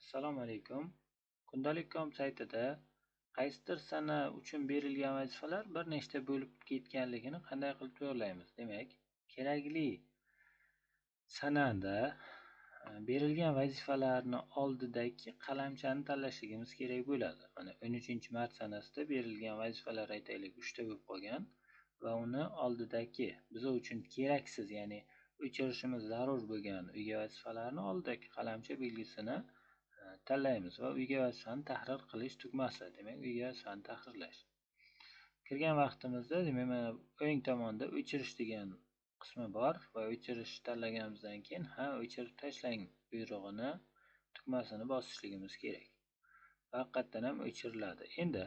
Assalomu alaykum. Kundalik.com saytida qaysidir sana uchun berilgan vazifalar bir nechta bo'lib ketganligini qanday qilib to'g'rilaymiz? Demak, kerakli sanada berilgan vazifalarni oldidagi qalamchani tanlashligimiz kerak bo'ladi. Mana 13-mart sanasida berilgan vazifalar aytaylik 3 ta bo'lib qolgan va uni oldidagi biz uchun keraksiz, ya'ni o'chirishimiz zarur bo'lgan uyga vazifalarni oldidagi qalamcha belgisini tanlaymiz va uyga vazifani tahrir qilish tugmasi, demak uyga vazifani tahrirlash. Kirgan vaqtimizda demak mana o'ng tomonda o'chirish degan qismi bor va o'chirish tanlaganimizdan keyin o'chirib tashlang buyrug'ini tugmasini bosishligimiz kerak. Haqiqatdan ham o'chiriladi. Endi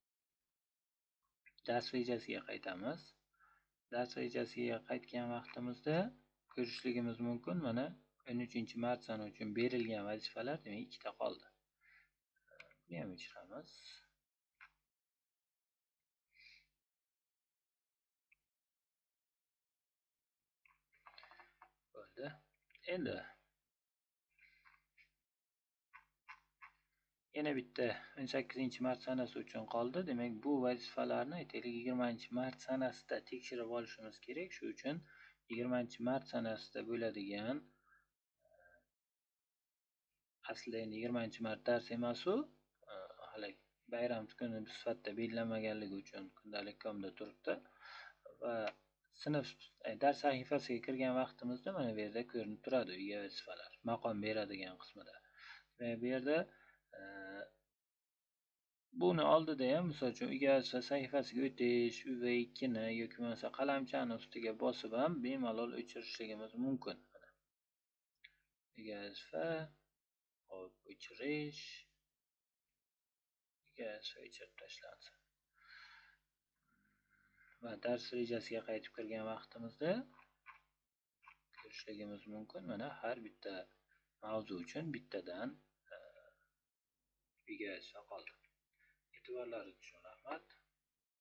dars rejasiga qaytamiz. Dars rejasiga qaytgan vaqtimizda ko'rishligimiz mumkin, mana 13-mart sana uchun berilgan vazifalar demak 2 ta qoldi. Buni ham o'chiramiz. Bo'ldi. Endi yana bitta 18-mart sanasi uchun qoldi. Demak, bu vazifalarni aytaylik 20-mart sanasida tekshirib olishimiz kerak. Shu uchun 20-mart sanasida bo'ladigan, aslida endi 20-mart dars emas u, hali bayram kuni sifatida belgilanmaganligi uchun kundalik.comda turibdi va sinf dars sahifasiga kirgan vaqtimizda mana bu yerda ko'rinib turadi uyga vazifalar maqom beradigan qismida. Bu yerda buni oldida ham misol uchun uyga vazifa sahifasiga o'tish va 2 ni yoki bo'lmasa qalamchani ustiga bosib ham bemalol o'chirishligimiz mumkin. Uyga vazifa, hop o'chirish, uyga vazifa o'chirib tashlansin. Va dars rejasiga qaytib kirgan vaqtimizda ko'rishligimiz mumkin. Mana har bitta mavzu uchun bittadan uyga vazifa qoldi. E'tiborlaringiz uchun rahmat.